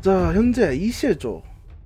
자, 현재 ECL 쪽.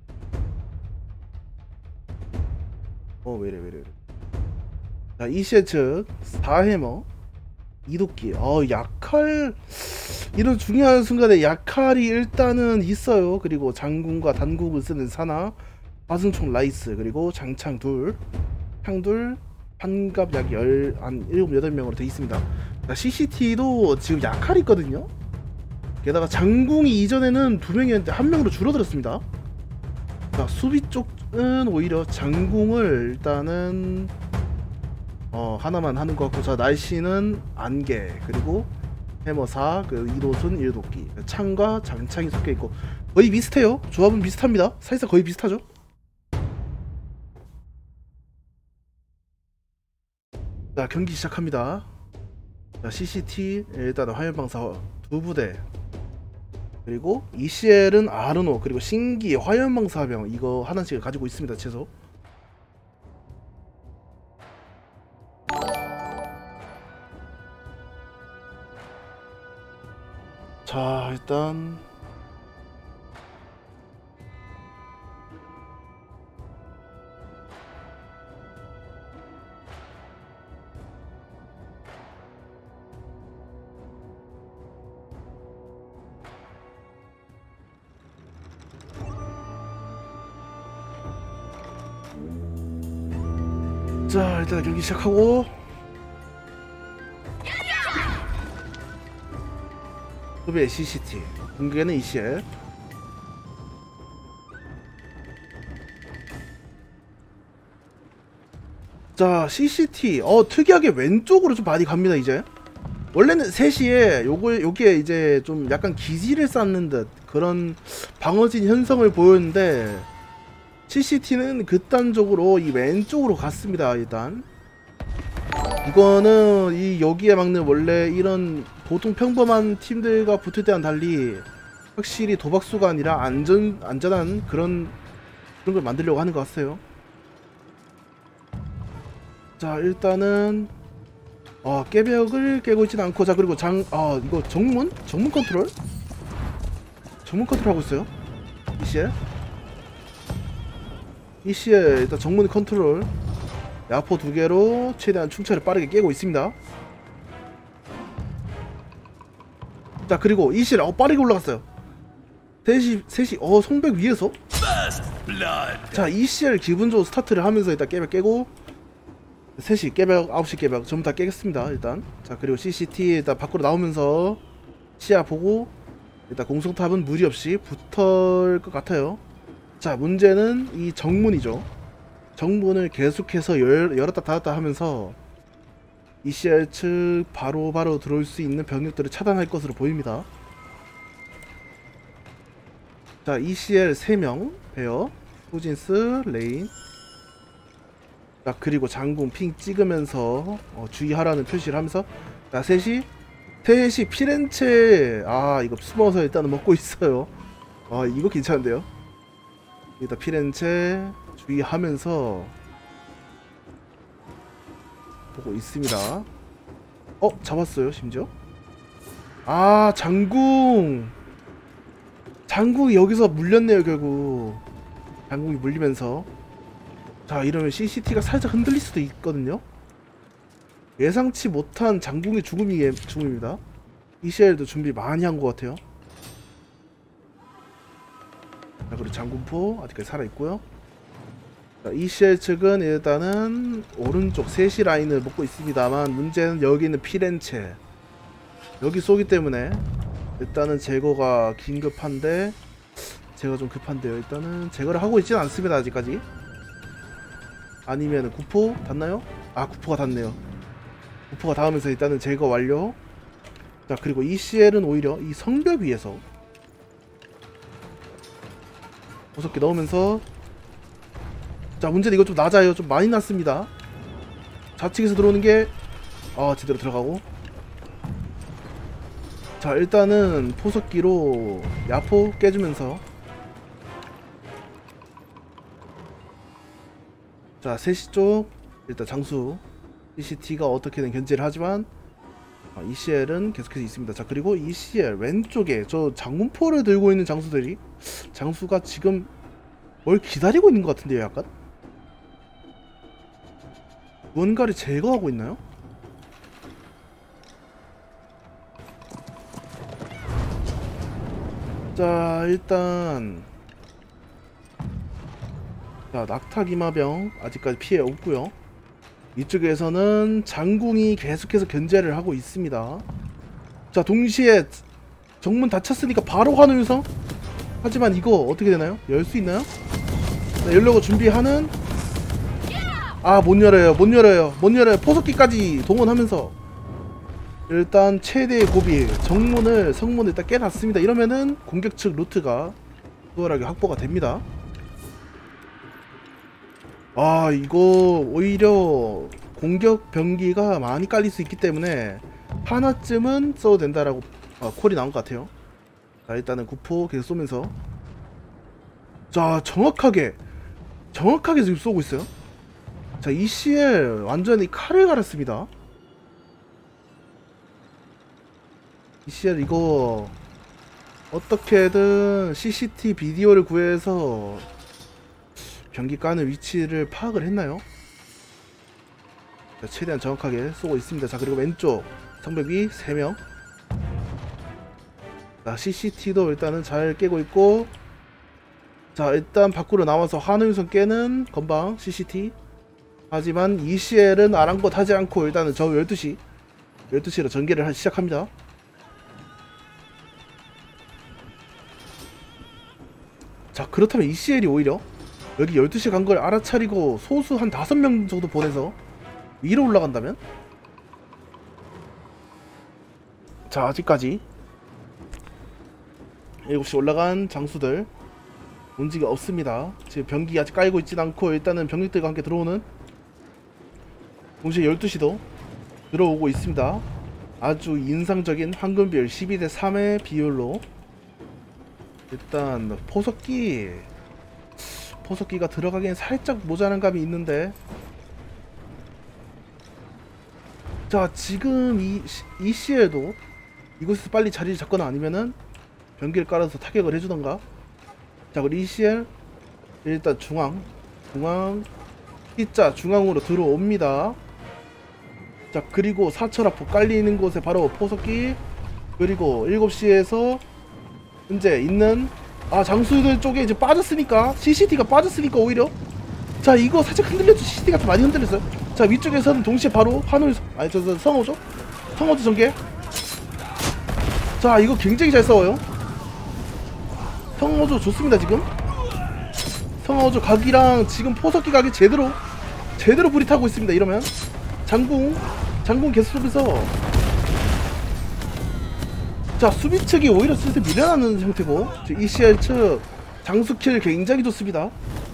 왜이래. 자, ECL 측 4해머 이도끼. 약할, 이런 중요한 순간에 약할이 일단은 있어요. 그리고 장군과 단국을 쓰는 사나, 화승총 라이스, 그리고 장창 둘, 향둘, 환갑 약 7, 8명으로 되어 있습니다. 자, CCT도 지금 약할이 있거든요. 게다가 장궁이 이전에는 2명이었는데 1명으로 줄어들었습니다. 자, 수비 쪽은 오히려 장궁을 일단은 하나만 하는 것 같고, 자, 날씨는 안개, 그리고 해머 4, 그 이도순 1도끼, 창과 장창이 섞여 있고 거의 비슷해요. 조합은 비슷합니다. 사실상 거의 비슷하죠. 자, 경기 시작합니다. 자, CCT 일단 화염방사 2부대, 그리고 ECL은 아르노, 그리고 신기 화염방사병 이거 하나씩 가지고 있습니다. 최소. 자, 일단 일단 경기 시작하고, 수비의 CCT, 공격에는 ECL. 자, CCT 특이하게 왼쪽으로 좀 많이 갑니다. 이제 원래는 3시에 요게 이제 좀 약간 기지를 쌓는 듯 그런 방어진 현상을 보였는데, CCT는 극단적으로 이 왼쪽으로 갔습니다. 일단 이거는 여기에 막는, 원래 이런 보통 평범한 팀들과 붙을 때와는 달리 확실히 도박수가 아니라 안전한 그런 걸 만들려고 하는 것 같아요. 자, 일단은 깨벽을 깨고 있진 않고, 자, 그리고 이거 정문 컨트롤 하고 있어요. ECL 일단 정문 컨트롤, 야포 2개로 최대한 충차를 빠르게 깨고 있습니다. 자, 그리고 ECL 빠르게 올라갔어요. 3시 성벽 위에서. 자, ECL 기분적으로 스타트를 하면서 일단 깨벽 깨고, 3시 깨벽, 9시 깨벽 전부 다 깨겠습니다. 일단. 자, 그리고 CCT 일단 밖으로 나오면서 시야 보고, 일단 공성탑은 무리없이 붙을 것 같아요. 자, 문제는 이 정문이죠. 정문을 계속해서 열었다 닫았다 하면서 ECL 측 바로 들어올 수 있는 병력들을 차단할 것으로 보입니다. 자, ECL 3명 베어, 후진스, 레인. 자, 그리고 장군 핑 찍으면서 주의하라는 표시를 하면서, 자, 3시 피렌체. 이거 숨어서 일단은 먹고 있어요. 이거 괜찮은데요. 일단 피렌체 주의하면서 보고 있습니다. 잡았어요. 심지어 장궁이 여기서 물렸네요. 결국 장궁이 물리면서, 자, 이러면 CCT가 살짝 흔들릴 수도 있거든요. 예상치 못한 장궁의 죽음입니다. ECL도 준비 많이 한 것 같아요. 자, 그리고 장군포 아직까지 살아있고요. 자, ECL 측은 일단은 오른쪽 3시 라인을 먹고 있습니다만, 문제는 여기 있는 피렌체, 여기 쏘기 때문에 일단은 제거가 긴급한데, 제가 좀 급한데요. 일단은 제거를 하고 있지는 않습니다. 아직까지. 아니면 구포 닿나요? 구포가 닿네요. 구포가 닿으면서 일단은 제거 완료. 자, 그리고 ECL은 오히려 이 성벽 위에서 5개 넣으면서, 자, 문제는 이거 좀 낮아요. 좀 많이 낮습니다. 좌측에서 들어오는 게 제대로 들어가고. 자, 일단은 포석기로 야포 깨주면서, 자, 3시 쪽 일단 장수 CCT가 어떻게든 견제를 하지만 ECL은 계속해서 있습니다. 자, 그리고 ECL 왼쪽에 저 장문포를 들고 있는 장수들이 장수가 지금 뭘 기다리고 있는 것 같은데요, 약간? 뭔가를 제거하고 있나요? 자, 일단 자, 낙타기마병 아직까지 피해 없고요. 이쪽에서는 장궁이 계속해서 견제를 하고 있습니다. 자, 동시에 정문 닫혔으니까 바로 환호유성. 하지만 이거 어떻게 되나요? 열 수 있나요? 자, 열려고 준비하는. 아, 못 열어요. 포석기까지 동원하면서 일단 최대의 고비 정문을 성문을 일단 깨놨습니다. 이러면은 공격 측 루트가 수월하게 확보가 됩니다. 아, 이거 오히려 공격 병기가 많이 깔릴 수 있기 때문에 하나쯤은 써도 된다라고 콜이 나온 것 같아요. 자, 일단은 구포 계속 쏘면서 자, 정확하게 지금 쏘고 있어요. 자, ECL 완전히 칼을 갈았습니다. ECL 이거 어떻게든 CCT 비디오를 구해서 병기 까는 위치를 파악을 했나요? 자, 최대한 정확하게 쏘고 있습니다. 자, 그리고 왼쪽 성벽이 3명. 자, CCT도 일단은 잘 깨고 있고, 자, 일단 밖으로 나와서 환호유성 깨는 건방 CCT. 하지만 ECL은 아랑곳하지 않고 일단은 저 12시로 전개를 시작합니다. 자, 그렇다면 ECL이 오히려 여기 12시 간 걸 알아차리고 소수 한 5명 정도 보내서 위로 올라간다면? 자, 아직까지 7시 올라간 장수들 움직이 없습니다. 지금 병기 아직 깔고 있진 않고 일단은 병력들과 함께 들어오는, 동시에 12시도 들어오고 있습니다. 아주 인상적인 황금비율 12대 3의 비율로 일단 포석기가 들어가기엔 살짝 모자란 감이 있는데, 자, 지금 이 ECL도 이곳에서 빨리 자리를 잡거나 아니면은 병기를 깔아서 타격을 해주던가. 자, 그리고 ECL 일단 중앙 T자 중앙으로 들어옵니다. 자, 그리고 사철압포 깔리는 곳에 바로 포석기, 그리고 7시에서 현재 있는 장수들 쪽에 이제 빠졌으니까, CCT가 빠졌으니까 오히려 자, 이거 살짝 흔들렸죠. CCT가 좀 많이 흔들렸어요. 자, 위쪽에서는 동시에 바로 환호유 성호조 전개. 자, 이거 굉장히 잘 싸워요. 성호조 좋습니다. 지금 성호조 각이랑 지금 포석기 각이 제대로 불이 타고 있습니다. 이러면 장궁 계속 쏘면서, 자, 수비 측이 오히려 슬슬 밀려나는 형태고, ECL 측 장수킬 굉장히 좋습니다.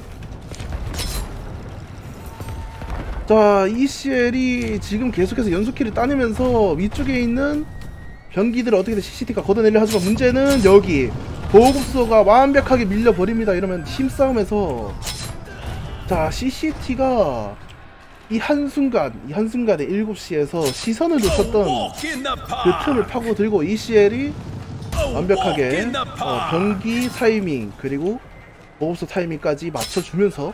자, ECL이 지금 계속해서 연속킬을 따내면서 위쪽에 있는 병기들을 어떻게든 CCT가 걷어내려 하지만 문제는 여기 보급소가 완벽하게 밀려버립니다. 이러면 힘싸움에서 자, CCT가 이 한순간에 7시에서 시선을 놓쳤던 그 틈을 파고들고 ECL이 완벽하게 병기 타이밍 그리고 보급소 타이밍까지 맞춰주면서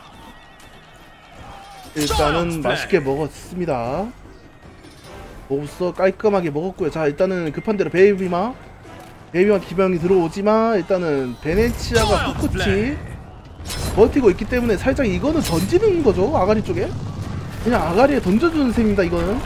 일단은 맛있게 먹었습니다. 보급소 깔끔하게 먹었고요. 자, 일단은 급한대로 베이비마 기병이 들어오지만 일단은 베네치아가 꿋꿋이 버티고 있기 때문에 살짝 이거는 던지는 거죠. 아가리 쪽에 그냥 아가리에 던져주는 셈입니다. 이거는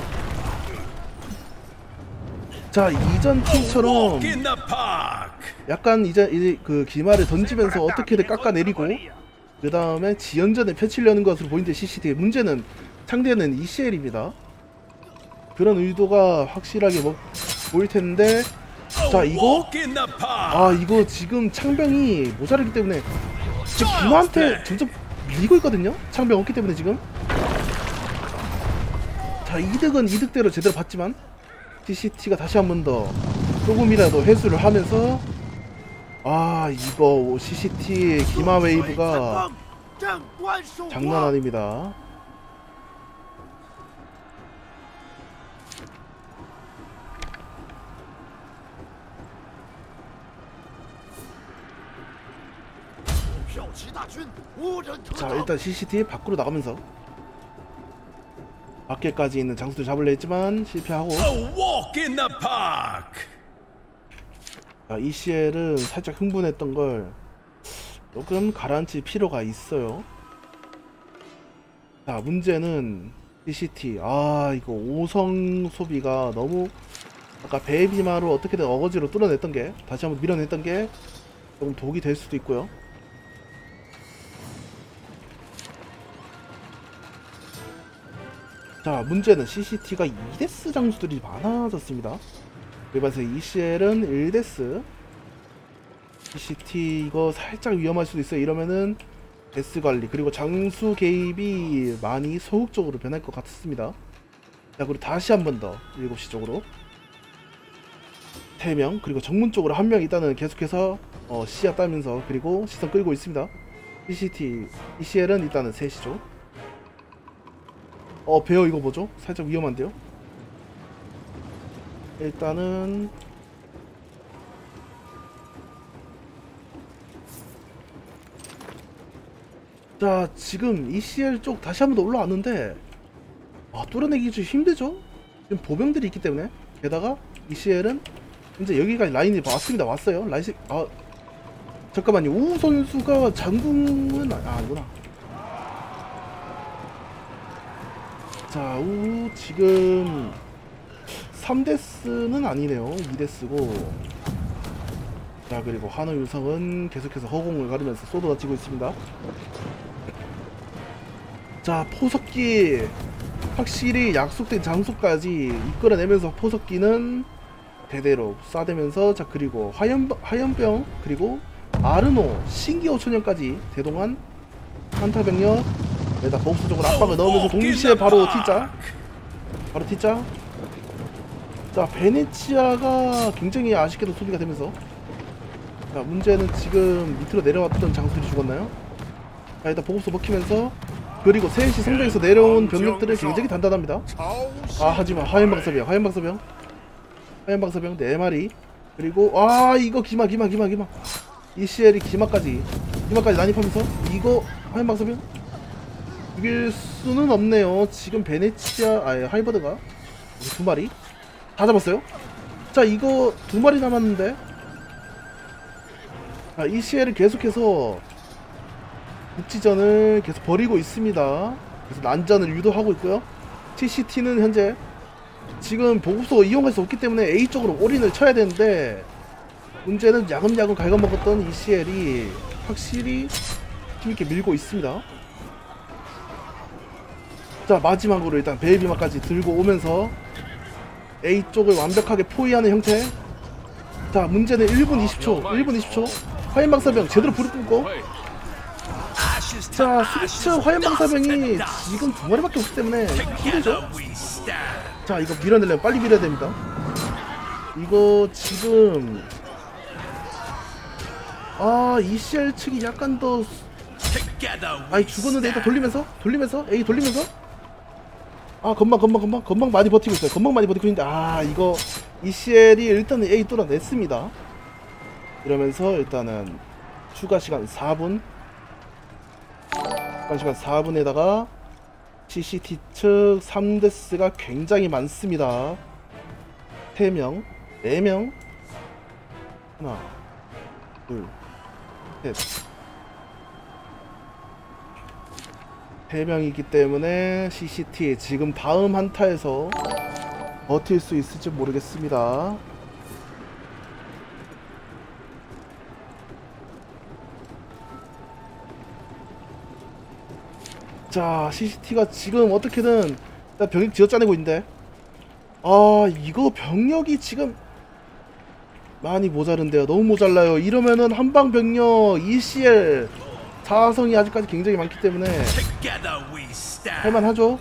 자, 이전 팀처럼 약간 이제 그 기마를 던지면서 어떻게든 깎아내리고 그 다음에 지연전에 펼치려는 것으로 보이는데, CCT의 문제는 상대는 ECL입니다. 그런 의도가 확실하게 보일 텐데, 자, 이거 이거 지금 창병이 모자르기 때문에 지금 기마한테 점점 밀리고 있거든요. 창병 없기 때문에 지금. 자, 이득은 이득대로 제대로 봤지만 CCT가 다시 한 번 더 조금이라도 회수를 하면서 이거 CCT 기마 웨이브가 장난 아닙니다. 자, 일단 CCT 밖으로 나가면서 밖에까지 있는 장수들 잡으려 했지만 실패하고. 자, ECL은 살짝 흥분했던 걸 조금 가라앉힐 필요가 있어요. 자, 문제는 CCT. 아, 이거 5성 소비가 너무 아까 베이비마로 어떻게든 어거지로 뚫어냈던 게, 다시 한번 밀어냈던 게 조금 독이 될 수도 있고요. 자, 문제는 CCT가 2데스 장수들이 많아졌습니다. 그래서 ECL은 1데스. CCT 이거 살짝 위험할 수도 있어요. 이러면은 데스 관리 그리고 장수 개입이 많이 소극적으로 변할 것 같습니다. 자, 그리고 다시 한 번 더 7시 쪽으로 3명, 그리고 정문 쪽으로 1명 일단은 계속해서 시야 따면서 그리고 시선 끌고 있습니다. CCT, ECL은 일단은 3시죠. 베어 이거 뭐죠? 살짝 위험한데요? 일단은 자, 지금 ECL 쪽 다시 한 번 더 올라왔는데 뚫어내기 좀 힘들죠? 지금 보병들이 있기 때문에. 게다가 ECL은 이제 여기까지 라인이 왔습니다. 왔어요. 라이스. 잠깐만요. 우 선수가 장궁은 아니구나. 자, 우 지금 3데스는 아니네요. 2데스고. 자, 그리고 한우 유성은 계속해서 허공을 가르면서 쏟아지고 있습니다. 자, 포석기 확실히 약속된 장소까지 이끌어내면서 포석기는 대대로 쏴대면서, 자, 그리고 화염병 그리고 아르노 신기 5천년까지 대동한 한타병력 에다 복수적으로 압박을 넣으면서 동시에 바로 T자. 자, 베네치아가 굉장히 아쉽게도 소비가 되면서, 자, 문제는 지금 밑으로 내려왔던 장수들이 죽었나요? 자, 일단 보급소 먹히면서, 그리고 3시 성벽에서 내려온 병력들은 굉장히 단단합니다. 하지만 화염방사병 4마리, 그리고 이거 기마 ECL이 기마까지 난입하면서 이거 화염방사병 죽일 수는 없네요. 지금 베네치아 하이버드가 2마리 다 잡았어요. 자, 이거 2마리 남았는데, 자, ECL은 계속해서 국지전을 계속 벌이고 있습니다. 그래서 난전을 유도하고 있고요. CCT는 현재 지금 보급소 이용할 수 없기 때문에 A 쪽으로 올인을 쳐야 되는데, 문제는 야금야금 갉아먹었던 ECL이 확실히 힘있게 밀고 있습니다. 자, 마지막으로 일단 베이비마까지 들고 오면서 A 쪽을 완벽하게 포위하는 형태. 자, 문제는 1분 20초 화염방사병 제대로 불을 뿜고, 자, 스위치 화염방사병이 지금 2마리밖에 없기 때문에 힘들죠. 자, 이거 밀어내려면 빨리 밀어야 됩니다. 이거 지금 ECL 측이 약간 더 죽었는데, 일단 돌리면서 A 돌리면서 건방 많이 버티고 있어요. 있는데, 이거 ECL이 일단은 A 뚫어냈습니다. 이러면서 일단은 추가 시간 4분, 에다가 CCT 측 3데스가 굉장히 많습니다. 3명, 4명, 하나, 둘, 셋, 3명이기 때문에 CCT 지금 다음 한타에서 버틸 수 있을지 모르겠습니다. 자, CCT가 지금 어떻게든 병력 지어짜내고 있는데, 이거 병력이 지금 많이 모자른데요. 너무 모자라요. 이러면은 한방 병력 ECL 4성이 아직까지 굉장히 많기 때문에 할만하죠.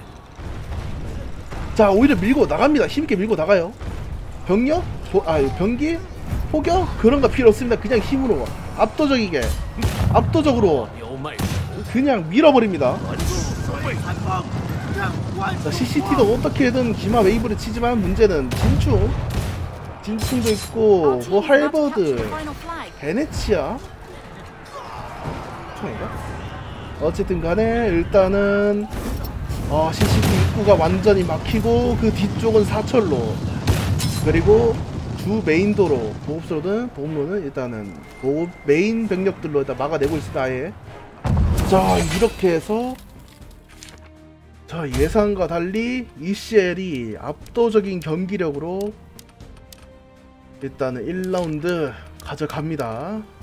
자, 오히려 밀고 나갑니다. 힘있게 밀고 나가요. 병력? 병기? 포격? 그런 거 필요 없습니다. 그냥 힘으로 압도적으로 그냥 밀어버립니다. 자, CCT도 어떻게든 기마 웨이브를 치지만, 문제는 진충도 있고, 뭐 할버드, 베네치아. 소통인가? 어쨌든 간에 일단은 CCP 입구가 완전히 막히고 그 뒤쪽은 사철로, 그리고 주 메인 도로 보급로는 일단은 메인 병력들로 일단 막아내고 있습니다. 아예. 자, 이렇게 해서 자, 예상과 달리 ECL이 압도적인 경기력으로 일단은 1라운드 가져갑니다.